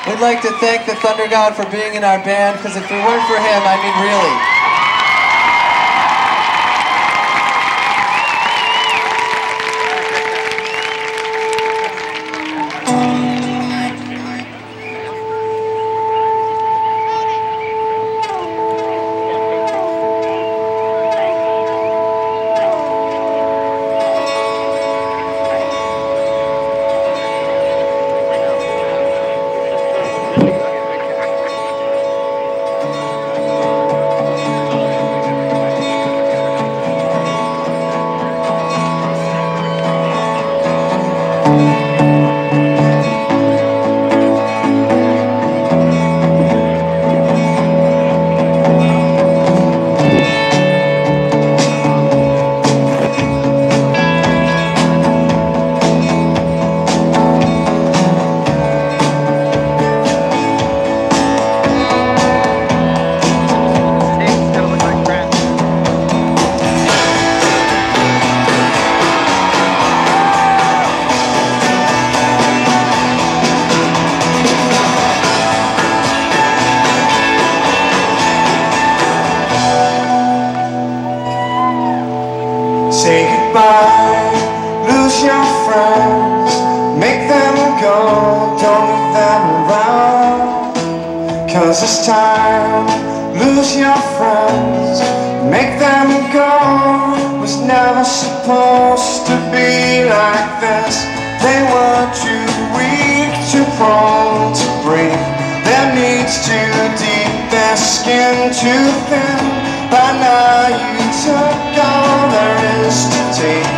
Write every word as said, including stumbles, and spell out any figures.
We'd like to thank the Thunder God for being in our band, because if it weren't for him, I mean really. Say goodbye, lose your friends, make them go, don't leave them around. Cause it's time, lose your friends, make them go. Was never supposed to be like this. They were too weak, too prone to breathe. Their needs too deep, their skin too thin. By now you took all there is to take.